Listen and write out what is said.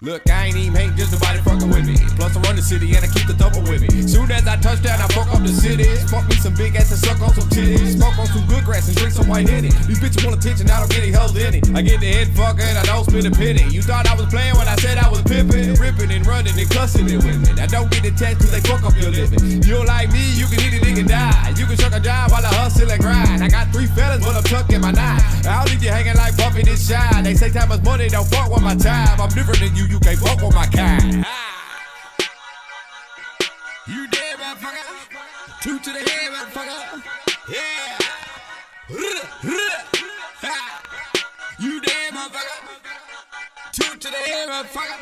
Look, I ain't even hate, just nobody fucking with me. Plus I run the city and I keep the thumper with me. Soon as I touch down, I fuck up the city. Smoke me some big ass and suck on some titties. Smoke on some good grass and drink some white Henny. These bitches want attention, I don't get any help in it. I get the head fucking, I don't spend a penny. You thought I was playing when I said I was pimping, ripping and running and cussing it with me. Now don't get attached till they fuck up your living. You don't like me, you can hit a nigga die. You can chuck a job while I hustle and grind. I got 3 fellas, but I'm tucking my 9. I'll leave you hanging like Buffy this shine. They say time is money, don't fuck with my time. I'm different than you, you can't fuck with my kind. You dead, motherfucker. 2 to the head, motherfucker. Yeah. You dead, motherfucker. 2 to the head, motherfucker.